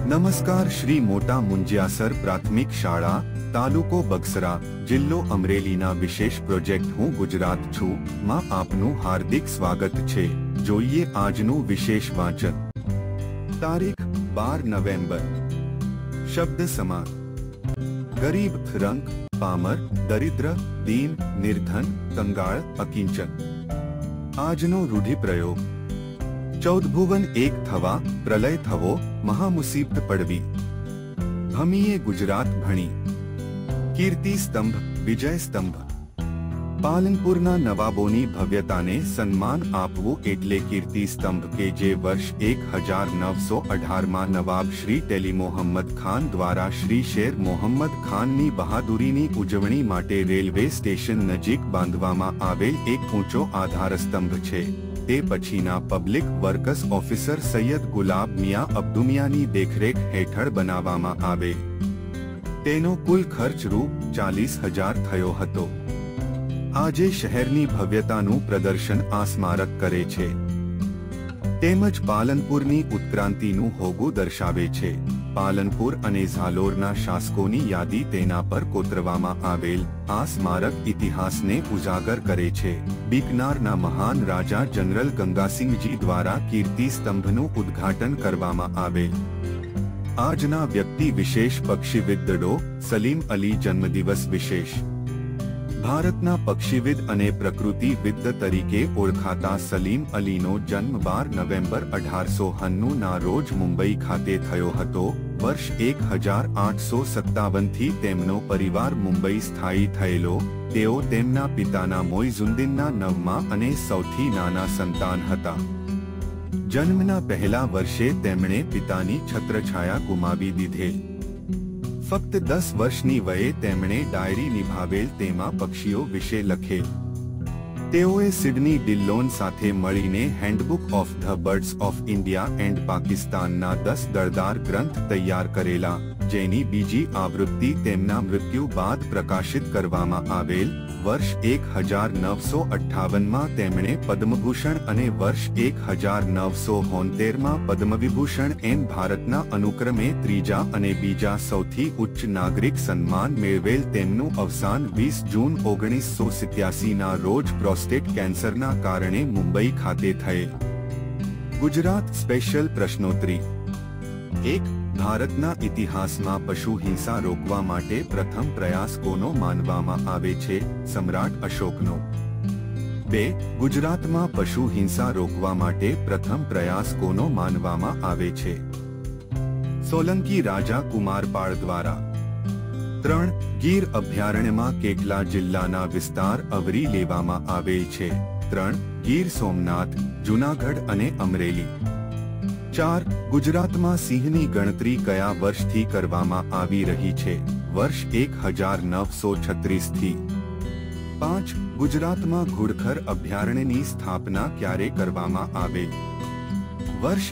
નમસ્કાર, શ્રી મોટા મુંજિયાસર પ્રાથમિક શાળા, તાલુકો બગસરા, જિલ્લો અમરેલીના વિશેષ પ્રોજેક્ટ હું ગુજરાત છું માં આપનું હાર્દિક સ્વાગત છે। જોઈએ આજનું વિશેષ વાંચન। તારીખ 12 નવેમ્બર। શબ્દ સમાન: ગરીબ, રંક, પામર, દરિદ્ર, દીન, નિર્ધન, કંગાળ, અકિંચન। આજનો રૂઢિપ્રયોગ: 14 ભુવન એક થવા, પ્રલય થવો, મહામુસીબત પડવી। ભમીએ ગુજરાત ભણી, કીર્તિ સ્તંભ, વિજય સ્તંભ। પાલનપુરના નવાબોની ભવ્યતાને સન્માન આપવું એટલે કીર્તિ સ્તંભ કે જે વર્ષ 1918માં નવાબ શ્રી ટેલી મોહમ્મદ ખાન દ્વારા શ્રી શેર મોહમ્મદ ખાનની બહાદુરીની ઉજવણી માટે રેલવે સ્ટેશન નજીક બાંધવામાં આવેલ એક ઊંચો આધારસ્તંભ છે। તે પછીના public works officer Syed Gulab Miya અબ્દુમિયાની દેખરેખ હેઠળ બનાવવામાં આવેલ। તેનો કુલ ખર્ચ રૂ 40,000 થયો હતો। આજે શહેરની ભવ્યતાનું પ્રદર્શન આ સ્મારક કરે છે, તેમજ પાલનપુરની ઉત્ક્રાંતિનું હોગું દર્શાવે છે। પાલનપુર અને ઝાલોરના શાસકોની યાદી તેના પર કોતરવામાં આવેલ આ સ્મારક ઇતિહાસને ઉજાગર કરે છે। બીકનારના મહાન રાજા જનરલ ગંગાસિંહજી દ્વારા કીર્તિ સ્તંભનું ઉદ્ઘાટન કરવામાં આવેલ। આજના વ્યક્તિ વિશેષ પક્ષીવિદ ડો. સલીમ અલી જન્મદિવસ વિશેષ: ભારતના પક્ષીવિદ અને પ્રકૃતિવિદ તરીકે ઓળખાતા સલીમ અલીનો જન્મ 12 નવેમ્બર 1899 ના રોજ મુંબઈ ખાતે થયો હતો। વર્ષ 1857થી તેમનો પરિવાર મુંબઈ સ્થાયી થયેલો। તેઓ તેમના પિતાના મોઇઝુદ્દીનના 9મા અને સૌથી નાના સંતાન હતા। જન્મના પહેલા વર્ષે તેમણે પિતાની છત્રછાયા ગુમાવી દીધેલ। ફક્ત 10 વર્ષની વયે તેમણે ડાયરી નિભાવેલ, તેમાં પક્ષીઓ વિશે લખેલ। તેઓએ સિડની ડિલ્લોન સાથે મળીને handbook of the birds of India and પાકિસ્તાનના 10 દળદાર ગ્રંથ તૈયાર કરેલા, જેની બીજી આવૃત્તિ તેમના મૃત્યુ બાદ પ્રકાશિત કરવામાં આવેલ। વર્ષ 1958માં તેમણે પદ્મભૂષણ અને વર્ષ 1972માં પદ્મવિભૂષણ એમ ભારતના અનુક્રમે ત્રીજા અને બીજા સૌથી ઉચ્ચ નાગરિક સન્માન મેળવેલ। તેમનું અવસાન 20 જૂન 1987ના રોજ પ્રોસ્ટેટ કેન્સરના કારણે મુંબઈ ખાતે થયેલ। ગુજરાત સ્પેશિયલ પ્રશ્નોત્તરી: 1. ભારતના ઇતિહાસમાં પશુ હિંસા રોકવા માટે પ્રથમ પ્રયાસ કોનો માનવામાં આવે છે? સમ્રાટ અશોકનો। 2. ગુજરાતમાં પશુ હિંસા રોકવા માટે પ્રથમ પ્રયાસ કોનો માનવામાં આવે છે? સોલંકી રાજા કુમારપાળ દ્વારા। 3. ગીર અભયારણ્યમાં કેટલા જિલ્લાના વિસ્તાર આવરી લેવામાં આવેલ છે? 3. ગીર સોમનાથ, જૂનાગઢ અને અમરેલી। 4. ગુજરાતમાં સિંહની ગણતરી કયા વર્ષથી કરવામાં આવી રહી છે? વર્ષ 1936થી। 5. ગુજરાતમાં ઘુડખર અભયારણ્યની સ્થાપના ક્યારે કરવામાં આવેલ? વર્ષ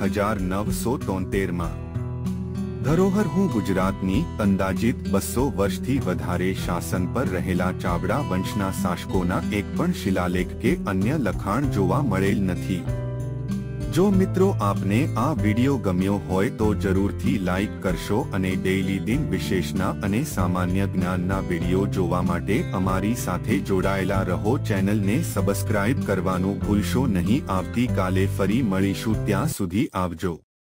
1973માં। ધરોહર હું ગુજરાતની અંદાજિત 200 વર્ષથી વધારે શાસન પર રહેલા ચાવડા વંશના શાસકોના એક પણ શિલાલેખ કે અન્ય લખાણ જોવા મળેલ નથી। જો મિત્રો આપને આ વિડિયો ગમ્યો હોય તો જરૂરથી લાઈક કરશો અને ડેઈલી દિન વિશેષના અને સામાન્ય જ્ઞાનના વિડિયો જોવા માટે અમારી સાથે જોડાયેલા રહો। ચેનલને સબસ્ક્રાઇબ કરવાનું ભૂલશો નહીં। આવતીકાલે ફરી મળીશું, ત્યાં સુધી આવજો।